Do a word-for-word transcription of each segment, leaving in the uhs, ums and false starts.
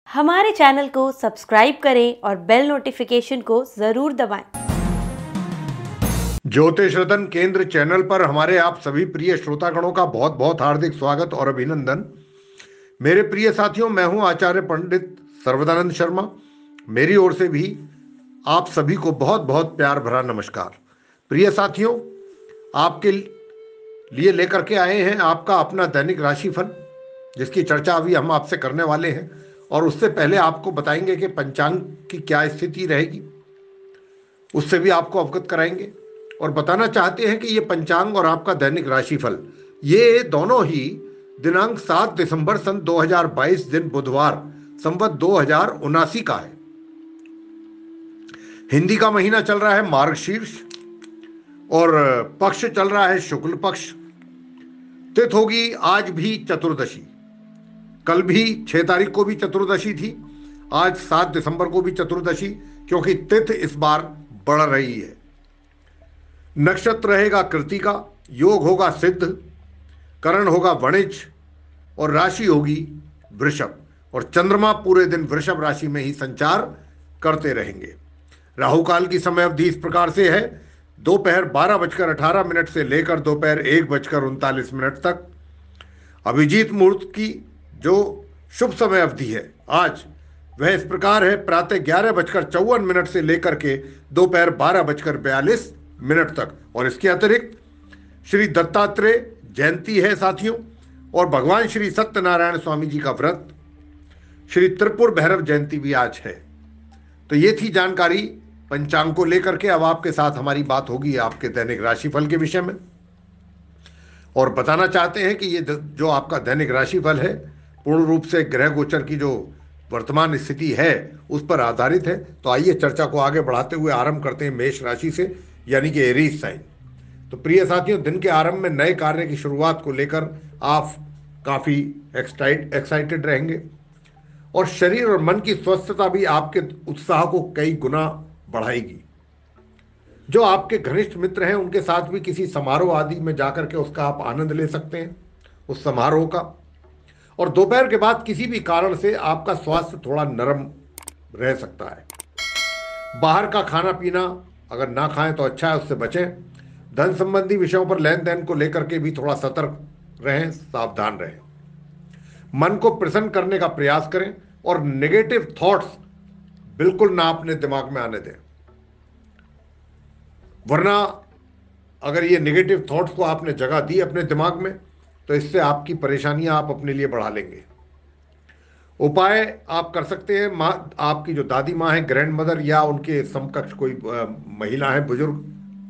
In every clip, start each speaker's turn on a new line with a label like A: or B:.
A: हमारे चैनल को सब्सक्राइब करें और बेल नोटिफिकेशन को जरूर दबाएं।
B: ज्योतिष रतन केंद्र चैनल पर हमारे आप सभी प्रिय श्रोतागणों का बहुत बहुत हार्दिक स्वागत और अभिनंदन। मेरे प्रिय साथियों, मैं हूं आचार्य पंडित सर्वदानंद शर्मा। मेरी ओर से भी आप सभी को बहुत बहुत प्यार भरा नमस्कार। प्रिय साथियों, आपके लिए लेकर के आए हैं आपका अपना दैनिक राशिफल, जिसकी चर्चा अभी हम आपसे करने वाले हैं। और उससे पहले आपको बताएंगे कि पंचांग की क्या स्थिति रहेगी, उससे भी आपको अवगत कराएंगे। और बताना चाहते हैं कि ये पंचांग और आपका दैनिक राशिफल, ये दोनों ही दिनांक सात दिसंबर सन दो हज़ार बाईस दिन बुधवार संवत दो हजार उनासी का है। हिंदी का महीना चल रहा है मार्गशीर्ष और पक्ष चल रहा है शुक्ल पक्ष। तिथि होगी आज भी चतुर्दशी, कल भी छह तारीख को भी चतुर्दशी थी, आज सात दिसंबर को भी चतुर्दशी, क्योंकि तिथि इस बार बढ़ रही है। नक्षत्र रहेगा कृतिका, योग होगा सिद्ध, करण होगा वणिज और राशि होगी वृषभ। और चंद्रमा पूरे दिन वृषभ राशि में ही संचार करते रहेंगे। राहु काल की समय अवधि इस प्रकार से है, दोपहर बारह बजकर अठारह मिनट से लेकर दोपहर एक बजकर उनतालीस मिनट तक। अभिजीत मुहूर्त की जो शुभ समय अवधि है आज, वह इस प्रकार है, प्रातः ग्यारह बजकर चौवन मिनट से लेकर के दोपहर बारह बजकर बयालीस मिनट तक। और इसके अतिरिक्त श्री दत्तात्रेय जयंती है साथियों, और भगवान श्री सत्यनारायण स्वामी जी का व्रत, श्री त्रिपुर भैरव जयंती भी आज है। तो ये थी जानकारी पंचांग को लेकर के। अब आपके साथ हमारी बात होगी आपके दैनिक राशिफल के विषय में। और बताना चाहते हैं कि ये जो आपका दैनिक राशिफल है पूर्ण रूप से ग्रह गोचर की जो वर्तमान स्थिति है उस पर आधारित है। तो आइए चर्चा को आगे बढ़ाते हुए आरंभ करते हैं मेष राशि से, यानी कि एरीज साइन। तो प्रिय साथियों, दिन के आरंभ में नए कार्य की शुरुआत को लेकर आप काफ़ी एक्साइट एक्साइटेड रहेंगे, और शरीर और मन की स्वस्थता भी आपके उत्साह को कई गुना बढ़ाएगी। जो आपके घनिष्ठ मित्र हैं उनके साथ भी किसी समारोह आदि में जाकर के उसका आप आनंद ले सकते हैं, उस समारोह का। और दोपहर के बाद किसी भी कारण से आपका स्वास्थ्य थोड़ा नरम रह सकता है। बाहर का खाना पीना अगर ना खाएं तो अच्छा है, उससे बचें। धन संबंधी विषयों पर लेन देन को लेकर के भी थोड़ा सतर्क रहें, सावधान रहें। मन को प्रसन्न करने का प्रयास करें और नेगेटिव थॉट्स बिल्कुल ना अपने दिमाग में आने दें, वरना अगर ये नेगेटिव थॉट्स को आपने जगह दी अपने दिमाग में तो इससे आपकी परेशानियां आप अपने लिए बढ़ा लेंगे। उपाय आप कर सकते हैं, माँ आपकी जो दादी माँ है, ग्रैंड मदर, या उनके समकक्ष कोई महिला है, बुजुर्ग,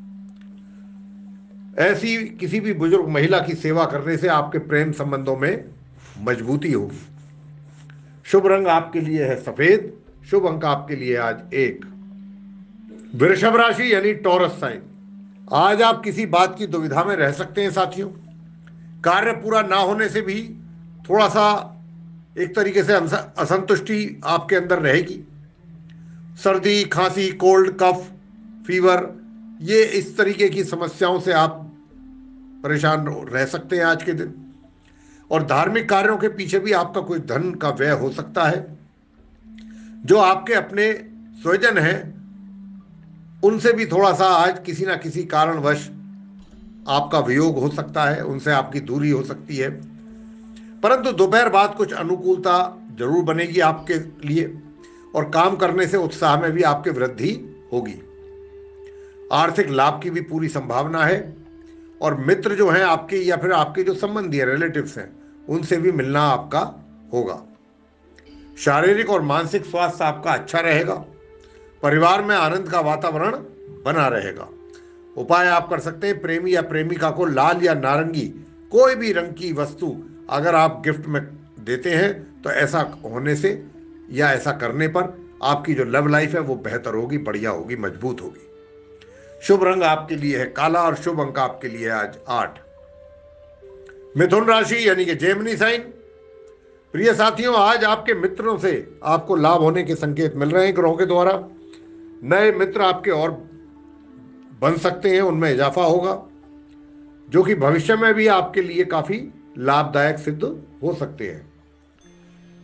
B: ऐसी किसी भी बुजुर्ग महिला की सेवा करने से आपके प्रेम संबंधों में मजबूती होगी। शुभ रंग आपके लिए है सफेद, शुभ अंक आपके लिए आज एक। वृषभ राशि यानी टॉरस साइन, आज आप किसी बात की दुविधा में रह सकते हैं साथियों। कार्य पूरा ना होने से भी थोड़ा सा एक तरीके से असंतुष्टि आपके अंदर रहेगी। सर्दी, खांसी, कोल्ड, कफ, फीवर, ये इस तरीके की समस्याओं से आप परेशान रह सकते हैं आज के दिन। और धार्मिक कार्यों के पीछे भी आपका कोई धन का व्यय हो सकता है। जो आपके अपने स्वजन हैं उनसे भी थोड़ा सा आज किसी ना किसी कारणवश आपका वियोग हो सकता है, उनसे आपकी दूरी हो सकती है। परंतु दोपहर बाद कुछ अनुकूलता जरूर बनेगी आपके लिए, और काम करने से उत्साह में भी आपके वृद्धि होगी। आर्थिक लाभ की भी पूरी संभावना है, और मित्र जो हैं आपके या फिर आपके जो संबंधी हैं, रिलेटिव्स हैं, उनसे भी मिलना आपका होगा। शारीरिक और मानसिक स्वास्थ्य आपका अच्छा रहेगा। परिवार में आनंद का वातावरण बना रहेगा। उपाय आप कर सकते हैं, प्रेमी या प्रेमिका को लाल या नारंगी कोई भी रंग की वस्तु अगर आप गिफ्ट में देते हैं तो ऐसा होने से या ऐसा करने पर आपकी जो लव लाइफ है वो बेहतर होगी, बढ़िया होगी, मजबूत होगी। शुभ रंग आपके लिए है काला, और शुभ अंक आपके लिए आज आठ। मिथुन राशि यानी कि जेमिनी साइन, प्रिय साथियों, आज आपके मित्रों से आपको लाभ होने के संकेत मिल रहे हैं ग्रहों के द्वारा। नए मित्र आपके और बन सकते हैं, उनमें इजाफा होगा, जो कि भविष्य में भी आपके लिए काफी लाभदायक सिद्ध हो सकते हैं।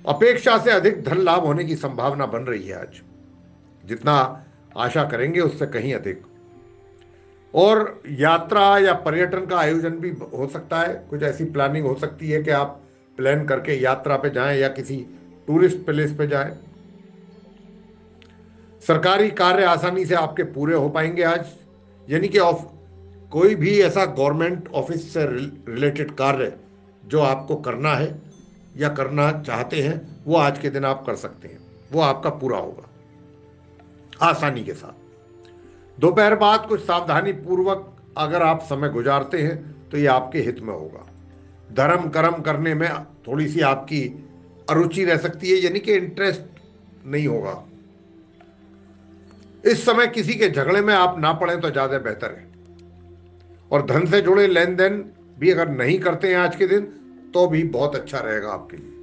B: अपेक्षा से अधिक धन लाभ होने की संभावना बन रही है आज, जितना आशा करेंगे उससे कहीं अधिक। और यात्रा या पर्यटन का आयोजन भी हो सकता है, कुछ ऐसी प्लानिंग हो सकती है कि आप प्लान करके यात्रा पे जाएं या किसी टूरिस्ट प्लेस पे जाएं। सरकारी कार्य आसानी से आपके पूरे हो पाएंगे आज, यानी कि ऑफ कोई भी ऐसा गवर्नमेंट ऑफिस से रिलेटेड कार्य जो आपको करना है या करना चाहते हैं वो आज के दिन आप कर सकते हैं, वो आपका पूरा होगा आसानी के साथ। दोपहर बाद कुछ सावधानी पूर्वक अगर आप समय गुजारते हैं तो ये आपके हित में होगा। धर्म कर्म करने में थोड़ी सी आपकी अरुचि रह सकती है, यानी कि इंटरेस्ट नहीं होगा। इस समय किसी के झगड़े में आप ना पड़ें तो ज्यादा बेहतर है। और धन से जुड़े लेन देन भी अगर नहीं करते हैं आज के दिन तो भी बहुत अच्छा रहेगा आपके लिए।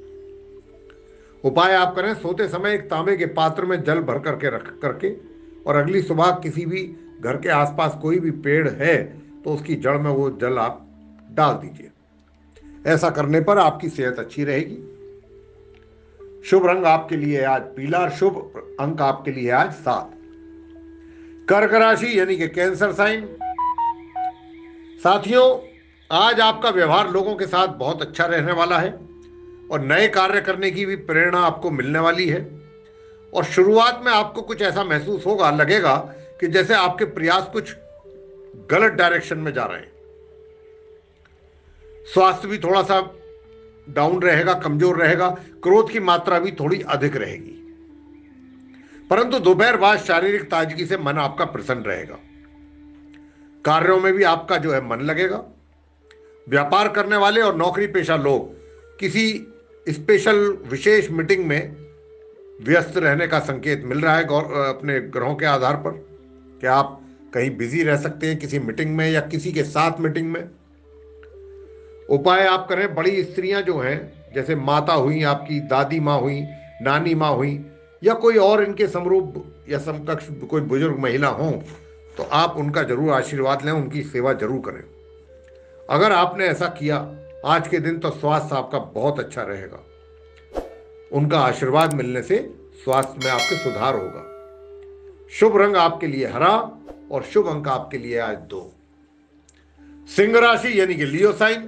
B: उपाय आप करें, सोते समय एक तांबे के पात्र में जल भर करके रख करके और अगली सुबह किसी भी घर के आसपास कोई भी पेड़ है तो उसकी जड़ में वो जल आप डाल दीजिए। ऐसा करने पर आपकी सेहत अच्छी रहेगी। शुभ रंग आपके लिए आज पीला, शुभ अंक आपके लिए आज सात। कर्क राशि यानी कि कैंसर साइन। साथियों, आज आपका व्यवहार लोगों के साथ बहुत अच्छा रहने वाला है और नए कार्य करने की भी प्रेरणा आपको मिलने वाली है। और शुरुआत में आपको कुछ ऐसा महसूस होगा, लगेगा कि जैसे आपके प्रयास कुछ गलत डायरेक्शन में जा रहे हैं। स्वास्थ्य भी थोड़ा सा डाउन रहेगा, कमजोर रहेगा। क्रोध की मात्रा भी थोड़ी अधिक रहेगी, परंतु दोपहर बाद शारीरिक ताजगी से मन आपका प्रसन्न रहेगा। कार्यों में भी आपका जो है मन लगेगा। व्यापार करने वाले और नौकरी पेशा लोग किसी स्पेशल विशेष मीटिंग में व्यस्त रहने का संकेत मिल रहा है अपने ग्रहों के आधार पर कि आप कहीं बिजी रह सकते हैं किसी मीटिंग में या किसी के साथ मीटिंग में। उपाय आप करें, बड़ी स्त्रियां जो हैं जैसे माता हुई, आपकी दादी माँ हुई, नानी माँ हुई या कोई और इनके समरूप या समकक्ष कोई बुजुर्ग महिला हो तो आप उनका जरूर आशीर्वाद लें, उनकी सेवा जरूर करें। अगर आपने ऐसा किया आज के दिन तो स्वास्थ्य आपका बहुत अच्छा रहेगा। उनका आशीर्वाद मिलने से स्वास्थ्य में आपके सुधार होगा। शुभ रंग आपके लिए हरा और शुभ अंक आपके लिए आज दो। सिंह राशि यानी कि लियो साइन।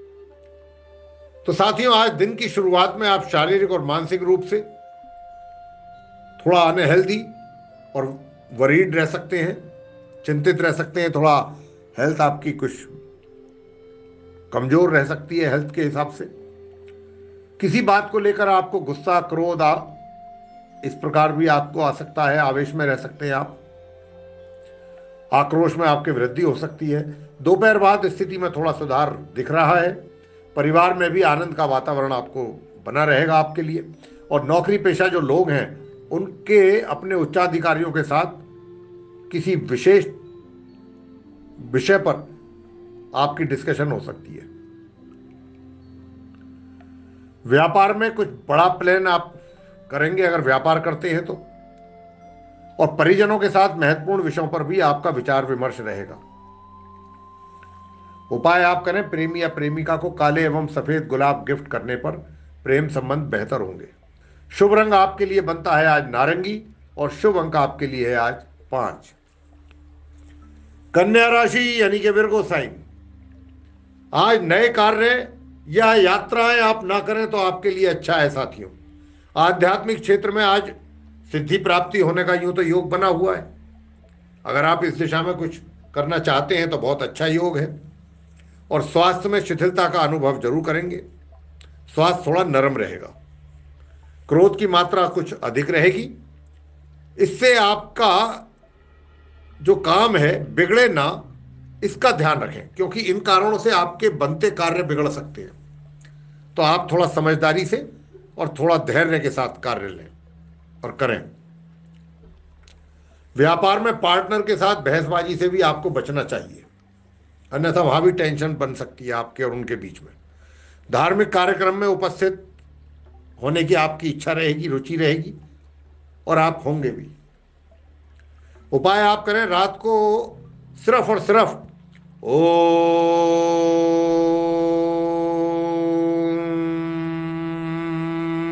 B: तो साथियों, आज दिन की शुरुआत में आप शारीरिक और मानसिक रूप से थोड़ा अनहेल्दी और वरीड रह सकते हैं, चिंतित रह सकते हैं। थोड़ा हेल्थ आपकी कुछ कमजोर रह सकती है हेल्थ के हिसाब से। किसी बात को लेकर आपको गुस्सा, क्रोध आ इस प्रकार भी आपको आ सकता है, आवेश में रह सकते हैं आप, आक्रोश में आपकी वृद्धि हो सकती है। दोपहर बाद स्थिति में थोड़ा सुधार दिख रहा है। परिवार में भी आनंद का वातावरण आपको बना रहेगा आपके लिए। और नौकरी पेशा जो लोग हैं उनके अपने उच्चाधिकारियों के साथ किसी विशेष विषय पर आपकी डिस्कशन हो सकती है। व्यापार में कुछ बड़ा प्लान आप करेंगे अगर व्यापार करते हैं तो। और परिजनों के साथ महत्वपूर्ण विषयों पर भी आपका विचार विमर्श रहेगा। उपाय आप करें, प्रेमी या प्रेमिका को काले एवं सफेद गुलाब गिफ्ट करने पर प्रेम संबंध बेहतर होंगे। शुभ रंग आपके लिए बनता है आज नारंगी और शुभ अंक आपके लिए है आज पांच। कन्या राशि यानी कि विर्गो साइन। आज नए कार्य या यात्राएं आप ना करें तो आपके लिए अच्छा है साथियों। आध्यात्मिक क्षेत्र में आज सिद्धि प्राप्ति होने का यूं तो योग बना हुआ है। अगर आप इस दिशा में कुछ करना चाहते हैं तो बहुत अच्छा योग है। और स्वास्थ्य में शिथिलता का अनुभव जरूर करेंगे। स्वास्थ्य थोड़ा नरम रहेगा। क्रोध की मात्रा कुछ अधिक रहेगी। इससे आपका जो काम है बिगड़े ना, इसका ध्यान रखें, क्योंकि इन कारणों से आपके बनते कार्य बिगड़ सकते हैं। तो आप थोड़ा समझदारी से और थोड़ा धैर्य के साथ कार्य लें और करें। व्यापार में पार्टनर के साथ बहसबाजी से भी आपको बचना चाहिए, अन्यथा वहां भी टेंशन बन सकती है आपके और उनके बीच में। धार्मिक कार्यक्रम में उपस्थित होने की आपकी इच्छा रहेगी, रुचि रहेगी और आप होंगे भी। उपाय आप करें, रात को सिर्फ और सिर्फ ओम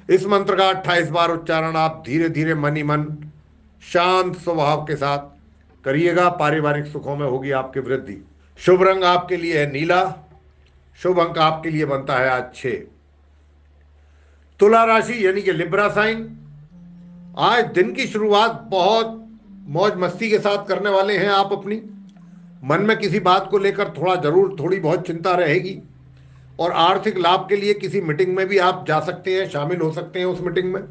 B: इस मंत्र का अट्ठाईस बार उच्चारण आप धीरे धीरे मन ही मन शांत स्वभाव के साथ करिएगा। पारिवारिक सुखों में होगी आपकी वृद्धि। शुभ रंग आपके लिए है नीला। शुभ अंक आपके लिए बनता है आज छह। तुला राशि यानी कि लिब्रा साइन, आज दिन की शुरुआत बहुत मौज मस्ती के साथ करने वाले हैं आप अपनी। मन में किसी बात को लेकर थोड़ा जरूर थोड़ी बहुत चिंता रहेगी और आर्थिक लाभ के लिए किसी मीटिंग में भी आप जा सकते हैं, शामिल हो सकते हैं उस मीटिंग में।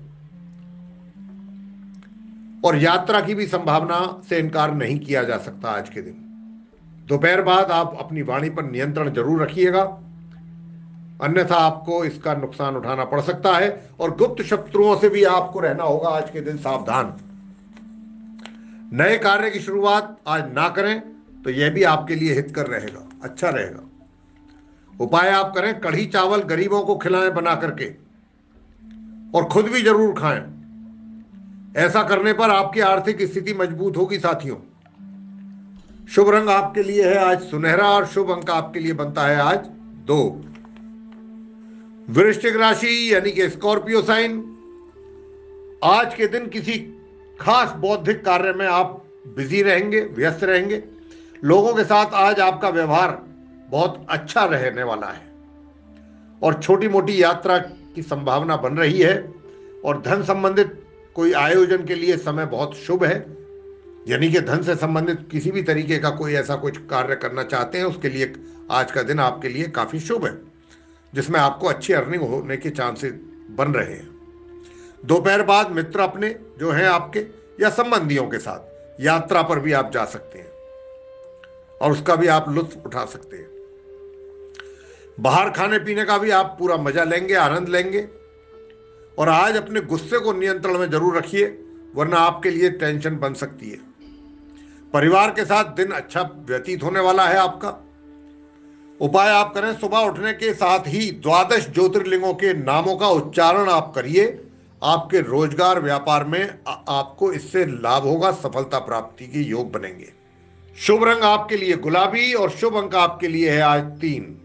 B: और यात्रा की भी संभावना से इनकार नहीं किया जा सकता आज के दिन। दोपहर बाद आप अपनी वाणी पर नियंत्रण जरूर रखिएगा, अन्यथा आपको इसका नुकसान उठाना पड़ सकता है। और गुप्त शत्रुओं से भी आपको रहना होगा आज के दिन सावधान। नए कार्य की शुरुआत आज ना करें तो यह भी आपके लिए हितकर रहेगा, अच्छा रहेगा। उपाय आप करें, कढ़ी चावल गरीबों को खिलाएं बना करके और खुद भी जरूर खाएं। ऐसा करने पर आपकी आर्थिक स्थिति मजबूत होगी साथियों। शुभ रंग आपके लिए है आज सुनहरा और शुभ अंक आपके लिए बनता है आज दो। वृश्चिक राशि यानी कि स्कॉर्पियो साइन, आज के दिन किसी खास बौद्धिक कार्य में आप बिजी रहेंगे, व्यस्त रहेंगे। लोगों के साथ आज आपका व्यवहार बहुत अच्छा रहने वाला है और छोटी मोटी यात्रा की संभावना बन रही है। और धन संबंधित कोई आयोजन के लिए समय बहुत शुभ है, यानी कि धन से संबंधित किसी भी तरीके का कोई ऐसा कुछ कार्य करना चाहते हैं उसके लिए आज का दिन आपके लिए काफी शुभ है, जिसमें आपको अच्छी अर्निंग होने के चांसेस बन रहे हैं। दोपहर बाद मित्र अपने जो हैं आपके या संबंधियों के साथ यात्रा पर भी आप जा सकते हैं और उसका भी आप लुत्फ उठा सकते हैं। बाहर खाने पीने का भी आप पूरा मजा लेंगे, आनंद लेंगे। और आज अपने गुस्से को नियंत्रण में जरूर रखिए, वरना आपके लिए टेंशन बन सकती है। परिवार के साथ दिन अच्छा व्यतीत होने वाला है आपका। उपाय आप करें, सुबह उठने के साथ ही द्वादश ज्योतिर्लिंगों के नामों का उच्चारण आप करिए। आपके रोजगार व्यापार में आ, आपको इससे लाभ होगा, सफलता प्राप्ति के योग बनेंगे। शुभ रंग आपके लिए गुलाबी और शुभ अंक आपके लिए है आज तीन।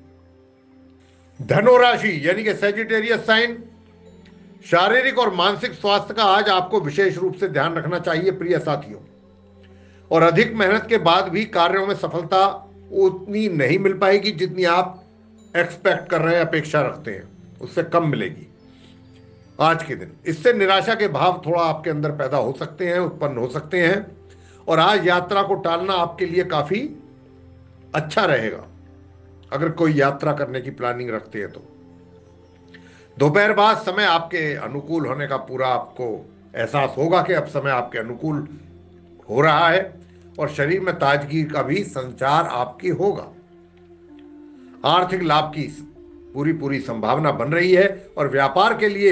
B: धनु राशि यानी कि सैजिटेरियस साइन, शारीरिक और मानसिक स्वास्थ्य का आज आपको विशेष रूप से ध्यान रखना चाहिए प्रिय साथियों। और अधिक मेहनत के बाद भी कार्यों में सफलता उतनी नहीं मिल पाएगी जितनी आप एक्सपेक्ट कर रहे हैं, अपेक्षा रखते हैं, उससे कम मिलेगी आज के दिन। इससे निराशा के भाव थोड़ा आपके अंदर पैदा हो सकते हैं, उत्पन्न हो सकते हैं। और आज यात्रा को टालना आपके लिए काफी अच्छा रहेगा अगर कोई यात्रा करने की प्लानिंग रखते हैं तो। दोपहर बाद समय आपके अनुकूल होने का पूरा आपको एहसास होगा कि अब समय आपके अनुकूल हो रहा है और शरीर में ताजगी का भी संचार आपकी होगा। आर्थिक लाभ की पूरी पूरी संभावना बन रही है और व्यापार के लिए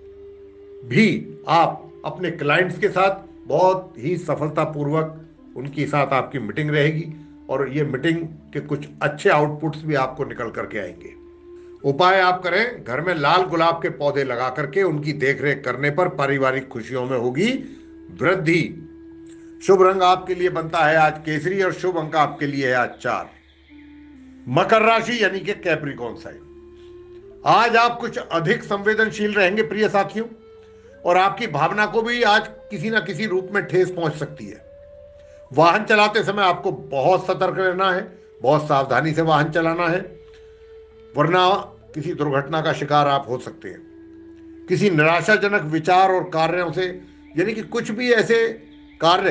B: भी आप अपने क्लाइंट्स के साथ बहुत ही सफलतापूर्वक उनके साथ आपकी मीटिंग रहेगी और ये मीटिंग के कुछ अच्छे आउटपुट्स भी आपको निकल करके आएंगे। उपाय आप करें, घर में लाल गुलाब के पौधे लगा करके उनकी देखरेख करने पर पारिवारिक खुशियों में होगी वृद्धि। शुभ रंग आपके लिए बनता है आज केसरी और शुभ अंक आपके लिए है आज चार। मकर राशि यानी कि कैप्रिकॉर्न साइन, आज आप कुछ अधिक संवेदनशील रहेंगे प्रिय साथियों और आपकी भावना को भी आज किसी ना किसी रूप में ठेस पहुंच सकती है। वाहन चलाते समय आपको बहुत सतर्क रहना है, बहुत सावधानी से वाहन चलाना है, वरना किसी दुर्घटना का शिकार आप हो सकते हैं। किसी निराशाजनक विचार और कार्यों से, यानी कि कुछ भी ऐसे कार्य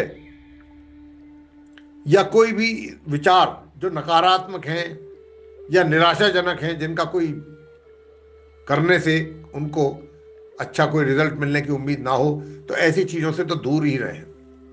B: या कोई भी विचार जो नकारात्मक हैं या निराशाजनक हैं, जिनका कोई करने से उनको अच्छा कोई रिजल्ट मिलने की उम्मीद ना हो, तो ऐसी चीजों से तो दूर ही रहें।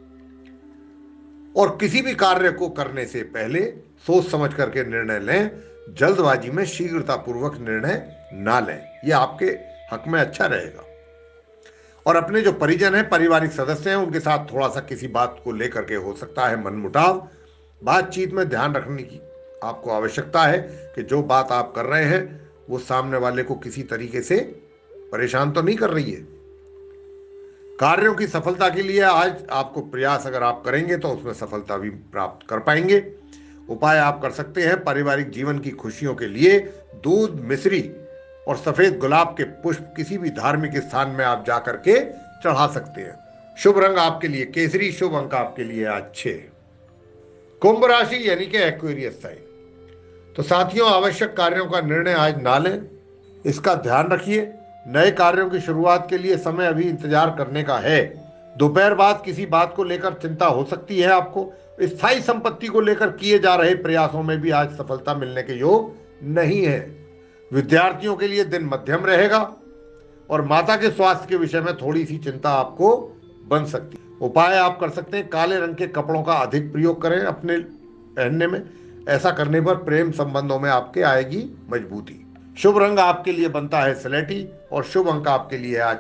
B: और किसी भी कार्य को करने से पहले सोच समझ करके निर्णय लें, जल्दबाजी में शीघ्रतापूर्वक निर्णय ना लें, यह आपके हक में अच्छा रहेगा। और अपने जो परिजन हैं, पारिवारिक सदस्य हैं, उनके साथ थोड़ा सा किसी बात को लेकर के हो सकता है मनमुटाव। बातचीत में ध्यान रखने की आपको आवश्यकता है कि जो बात आप कर रहे हैं वो सामने वाले को किसी तरीके से परेशान तो नहीं कर रही है। कार्यों की सफलता के लिए आज आपको प्रयास अगर आप करेंगे तो उसमें सफलता भी प्राप्त कर पाएंगे। उपाय आप कर सकते हैं, पारिवारिक जीवन की खुशियों के लिए दूध मिश्री और सफेद गुलाब के पुष्प किसी भी धार्मिक स्थान में आप जाकर के चढ़ा सकते हैं। शुभ रंग आपके लिए केसरी, शुभ अंक आपके लिए आज छह। कुंभ राशि यानी कि एक्वेरियस साइन। तो साथियों, आवश्यक कार्यों का निर्णय आज ना लें, इसका ध्यान रखिए। नए कार्यों की शुरुआत के लिए समय अभी इंतजार करने का है। दोपहर बाद किसी बात को लेकर चिंता हो सकती है आपको। स्थायी संपत्ति को लेकर किए जा रहे प्रयासों में भी आज सफलता मिलने के योग नहीं है। विद्यार्थियों के लिए दिन मध्यम रहेगा और माता के स्वास्थ्य के विषय में थोड़ी सी चिंता आपको बन सकती है। उपाय आप कर सकते हैं, काले रंग के कपड़ों का अधिक प्रयोग करें अपने पहनने में। ऐसा करने पर प्रेम संबंधों में आपके आएगी मजबूती। शुभ रंग आपके लिए बनता है स्लेटी और शुभ अंक आपके लिए आज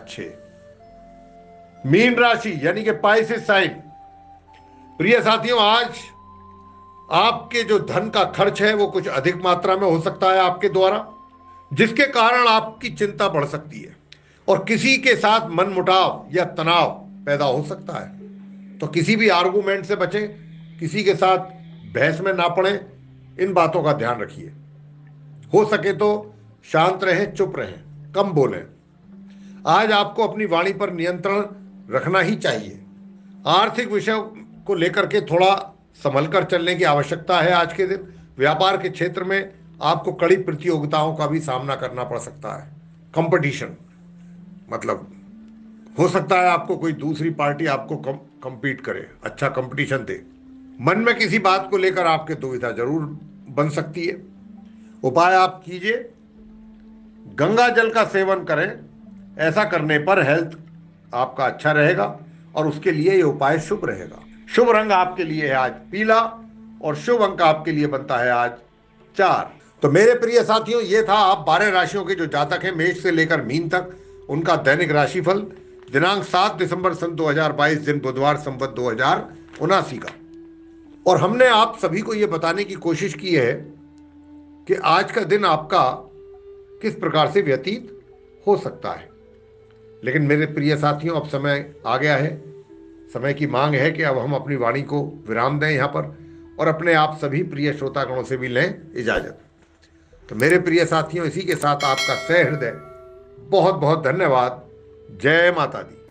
B: छह। मीन राशि यानी कि पाइसेस साइन। प्रिय साथियों, आज आपके जो धन का खर्च है वो कुछ अधिक मात्रा में हो सकता है आपके द्वारा, जिसके कारण आपकी चिंता बढ़ सकती है और किसी के साथ मनमुटाव या तनाव पैदा हो सकता है। तो किसी भी आर्गुमेंट से बचें, किसी के साथ बहस में ना पड़ें, इन बातों का ध्यान रखिए। हो सके तो शांत रहें, चुप रहें, कम बोलें। आज आपको अपनी वाणी पर नियंत्रण रखना ही चाहिए। आर्थिक विषयों को लेकर के थोड़ा संभल कर चलने की आवश्यकता है आज के दिन। व्यापार के क्षेत्र में आपको कड़ी प्रतियोगिताओं का भी सामना करना पड़ सकता है। कंपटीशन मतलब हो सकता है आपको कोई दूसरी पार्टी आपको कम कंपीट करे, अच्छा कंपटीशन दे। मन में किसी बात को लेकर आपके दुविधा जरूर बन सकती है। उपाय आप कीजिए, गंगा जल का सेवन करें। ऐसा करने पर हेल्थ आपका अच्छा रहेगा और उसके लिए ये उपाय शुभ रहेगा। शुभ रंग आपके लिए है आज पीला और शुभ अंक आपके लिए बनता है आज चार। तो मेरे प्रिय साथियों, ये था आप बारह राशियों के जो जातक हैं मेष से लेकर मीन तक, उनका दैनिक राशिफल दिनांक सात दिसंबर सन दो हजार बाईस, दिन बुधवार, संवत दो हजार उनासी का। और हमने आप सभी को ये बताने की कोशिश की है कि आज का दिन आपका किस प्रकार से व्यतीत हो सकता है। लेकिन मेरे प्रिय साथियों, अब समय आ गया है, समय की मांग है कि अब हम अपनी वाणी को विराम दें यहाँ पर और अपने आप सभी प्रिय श्रोतागणों से भी लें इजाजत। तो मेरे प्रिय साथियों, इसी के साथ आपका सहृदय बहुत बहुत धन्यवाद। जय माता दी।